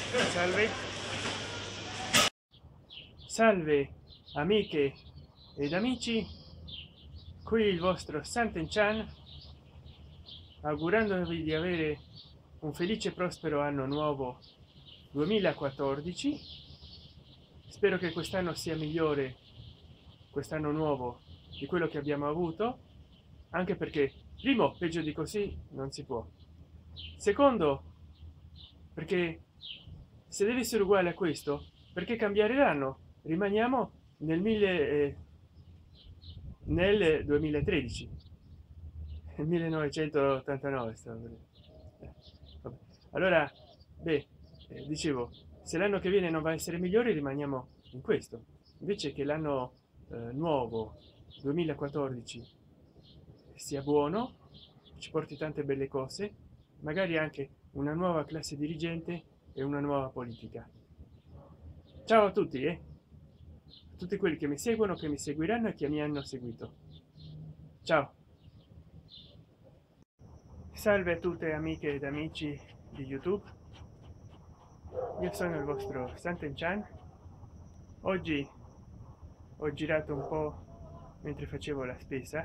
Salve, salve amiche ed amici, qui il vostro Santen Chan, augurandovi di avere un felice e prospero anno nuovo 2014. Spero che quest'anno sia migliore, quest'anno nuovo, di quello che abbiamo avuto, anche perché primo, peggio di così non si può. Secondo, perché se deve essere uguale a questo, perché cambiare l'anno? Rimaniamo nel 2013, nel 1989 vabbè. Allora, beh, dicevo, se l'anno che viene non va a essere migliore, rimaniamo in questo, invece che l'anno nuovo 2014 sia buono, ci porti tante belle cose, magari anche una nuova classe dirigente e una nuova politica. Ciao a tutti, a tutti quelli che mi seguono, che mi seguiranno e che mi hanno seguito. Ciao. Salve a tutte amiche ed amici di YouTube, io sono il vostro Santen Chan. Oggi ho girato un po' mentre facevo la spesa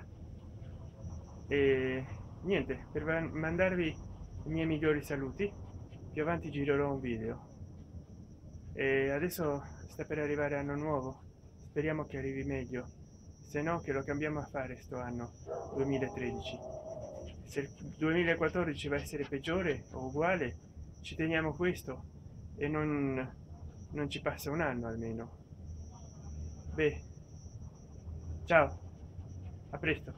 e niente, per mandarvi i miei migliori saluti. Più avanti girerò un video e adesso sta per arrivare anno nuovo, speriamo che arrivi meglio, se no che lo cambiamo a fare sto anno 2013. Se il 2014 va a essere peggiore o uguale, ci teniamo questo e non ci passa un anno almeno. Beh, ciao, a presto.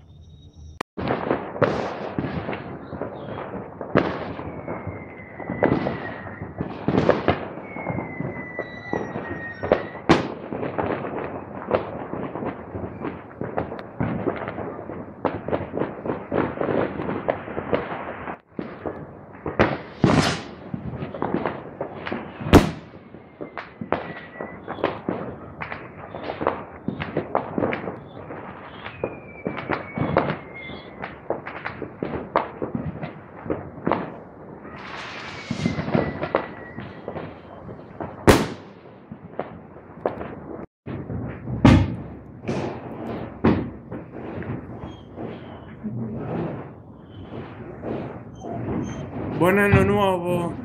Buon anno nuovo.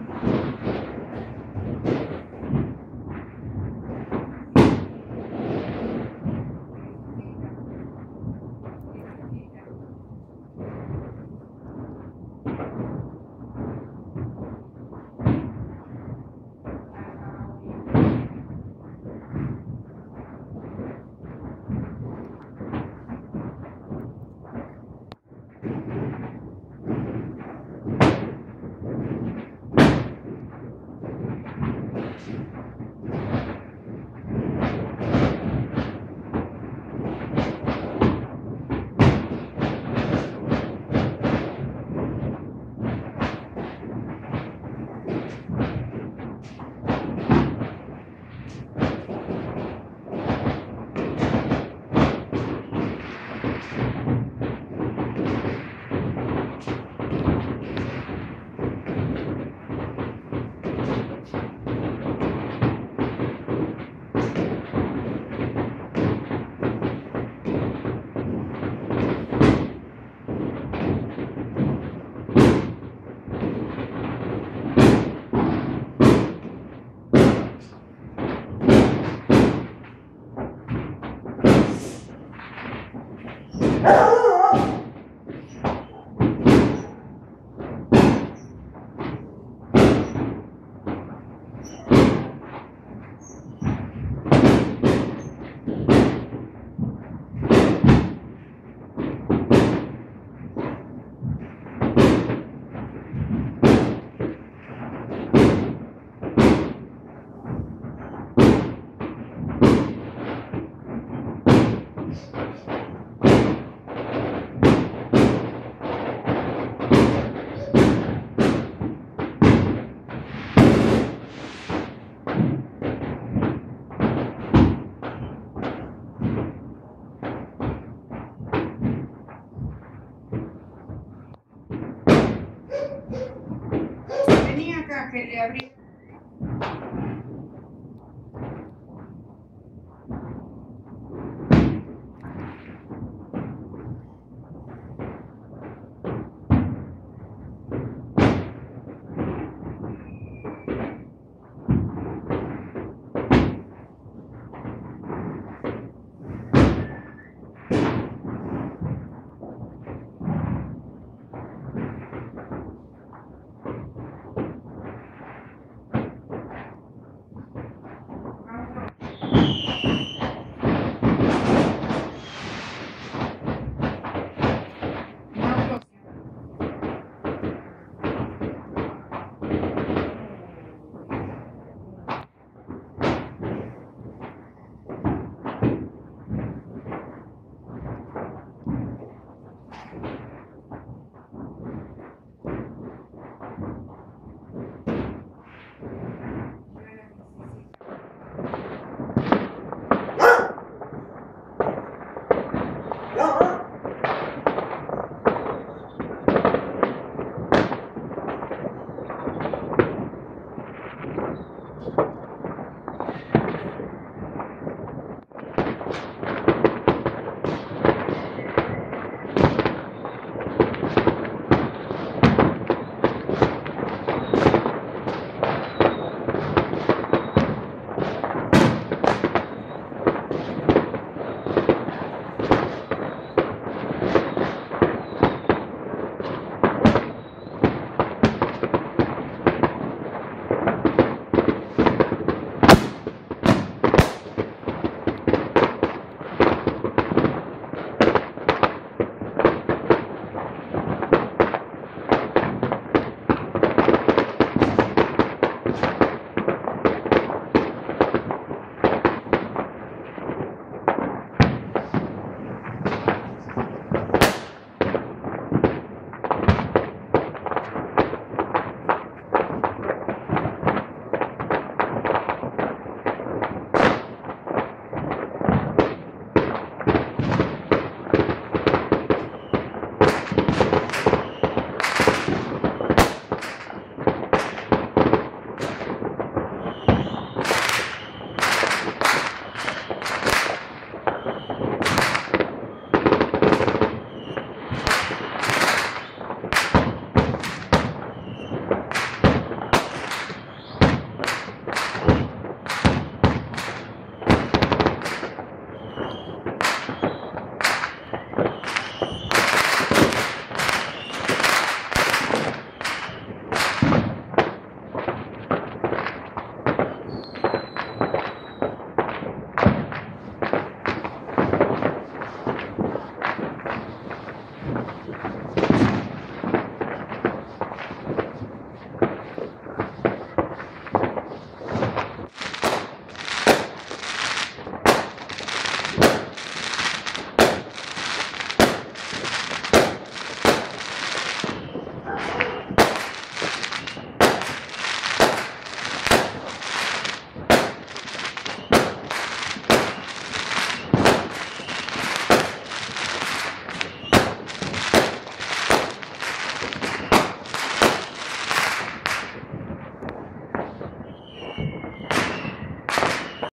Que le abrí.